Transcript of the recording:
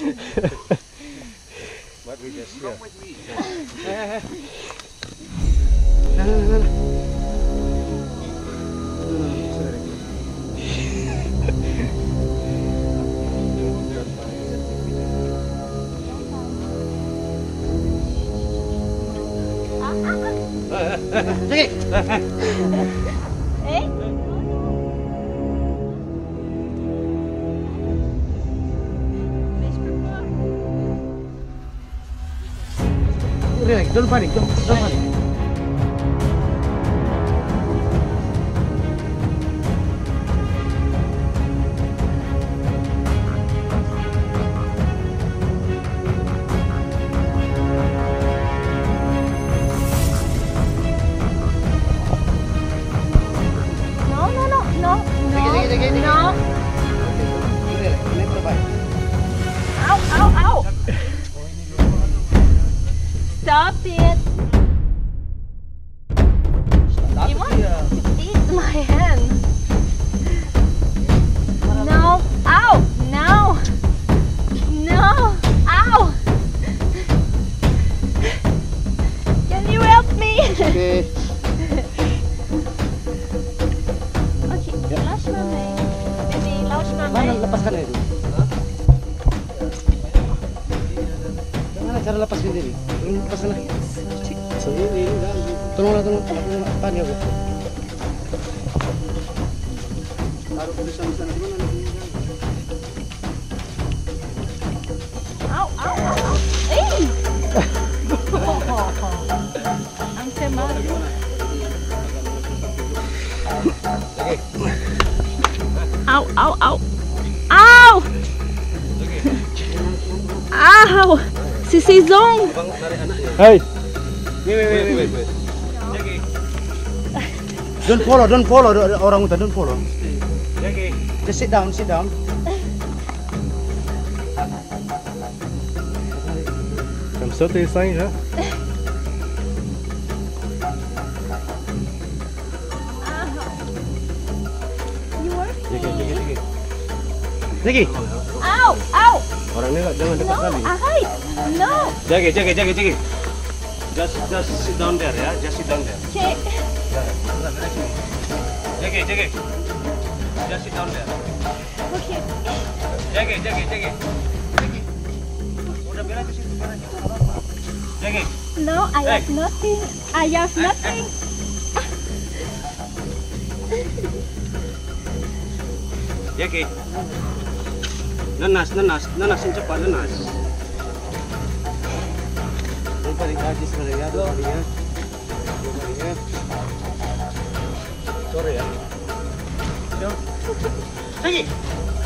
But we just here. Relax, don't panic, don't panic. No. Ow, ow, ow. Stop it. You want to eat my hand? No. Ow. No. No. Ow. Can you help me? Okay. Laus mama. Baby, laus mama. Mana lepaskan itu? Gimana cara lepas sendiri? Lepaskan lagi. Sendiri enggak. Tolonglah, tanya aku. Taruh di sana di mana? Au, au, au, au. Ang semal. Au, au, au. Au! Au! Si Zong. Hey, Wait. don't follow orang utan, don't follow. Jackie. Just sit down. Comme ça, t'es singe, hein? Jackie. Au, au. Orangnya jangan dekat No, kali. ahai. No. Jackie. Just sit down there, ya. Just sit down there. Okay. Jackie. Just sit down there. Okay. Jackie. Udah biar aja situ, biar aja. Jackie. No, I have nothing. I have nothing. Jackie. Nenas yang cepat, nenas. Don't panic, just relax. Sorry ya. Jackie.